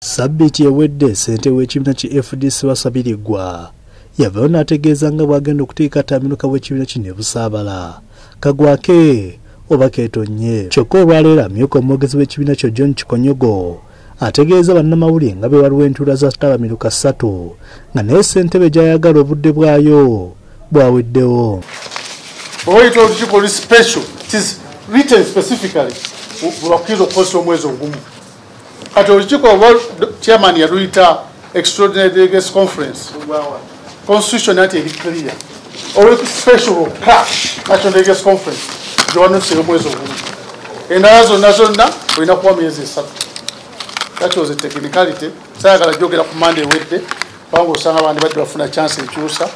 Sabbiiti ewedde ssente w'ekibiina ki FDC Wasabirirwa yavayo n'ategeeza nga bw'agenda okuteeka Ttabamiruka w'ekibiina kino e Busaabala kagwake oba keetonye. Kyokka olwaleero amyuka omwogezi w'ekibiina kyo John Kikonyogo ategeeza bannamawulire nga bwe waliwo entuula za Ttabamiruka 3 nga naye ssentebe gy'ayagala obudde bwayo bwaweddewo. Owaita olukiiko oli special, it is written specifically lwakkiriza okukozesa omwezi ogumu. Kati olukiiko oba chairman yaluyita extraordinary delegates conference, constitution ati eri clear. Olukiiko special national delegates conference gyewanusira omwezi ogumu. Endala zonna olina kuba myezi 3. That was a technicality. Sayagala jogera ku Monday wedde kubanga osanga abandi badde bafuna chance ekyusa.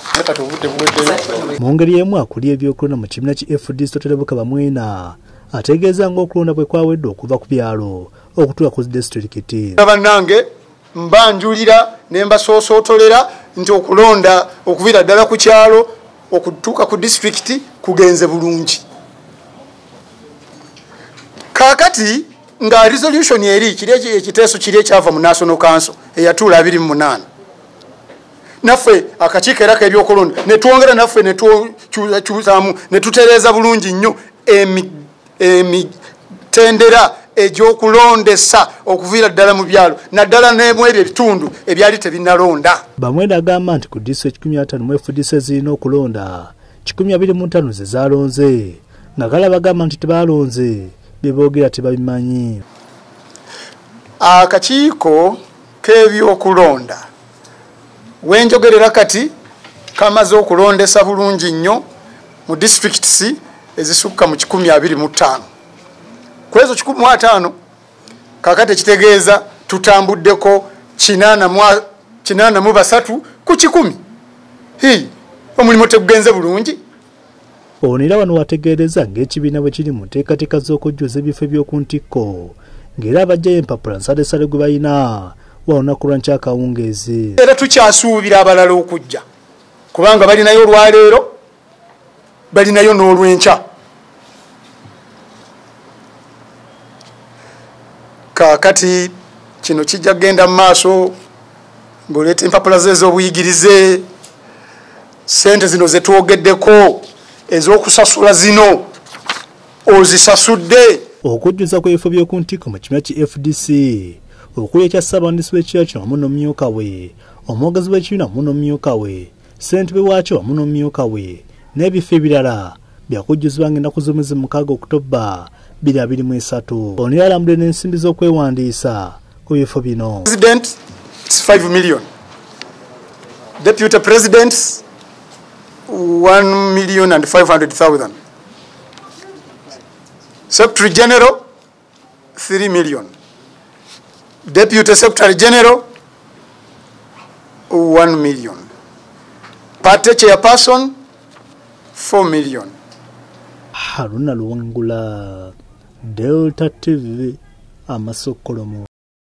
Mu ngeri y'emu akulira ebyokulonda mu kibiina ki FDC Totelebuka Bamwena ategeeza ng'okulonda bwe kwawedde okuva ku byalo okutuuka ku disitulikiti. Bannange mbanjulira ne mbasoosootolera nti okulonda okuviira ddala ku kyalo okutuuka ku disitulikiti kugenze bulungi. Kaakati nga resolution eri kiri ekiteeso kiri ekyava mu National Council eyatuula 28. Naffe akakiiko era k'ebyokulonda ne twongera naffe ne tukyusaamu ne tutereeza bulungi nnyo emitendera egy'okulondesa okuviira ddala mu byalo naddala n'emu ebyo ebitundu ebyali tebinnalonda. Bamwena agamba nti ku disitulikiti 50 mu FDC zirina okulonda 25 ze zaalonze nga gala bagamba nti tebaalonze bye boogera tebabimanyi. Akakiiko k'ebyokulonda wenjogerera kati kamaze okulondesa bulungi nnyo mu districts ezisukka mu 125. Kwezo 15 kakati ekitegeeza tutambuddeko 83 ku 10. Omulimu tegugenze bulungi. Onera wano wategeereza ng'ekibiina bwe kiri mu nteekateeka z'okujjuza ebifo by'oku ntikko ng'era abajjayo empapula nsalesale gwe balina w'olunaku lwa nkyakawungeezi. Era tukyasuubira abalala okujja kubanga balinayo olwaleero balinayo n'olwenkya. Kaakati kino kijja kgenda mu maaso ng'oleeta empapula ze ez'obuyigirize ssente zino ze twogeddeko ez'okusasula zino ozisasudde. Okujjuza kw'ebifo by'oku ntikko mu kibiina ki FDC okuli ekya Ssaabawandiisi w'ekibiina kino wamu n'omumyuka we, omwogezi w'ekibiina wamu n'omumyuka we, ssentebe waakyo wamu n'omumyuka we n'ebifo ebirala byakujjuzibwa ng'ennaku z'omwezi 6 Oktoba 2023. Ono yalambudde n'ensimbi z'okwewandiisa ku bifo bino. President 5 million. Deputy President 1,500,000. Secretary General 3 million. Deputy Secretary General 1 million. Party Chairperson 4 million. Haruna Luwangula, Delta TV, Amasokolomo.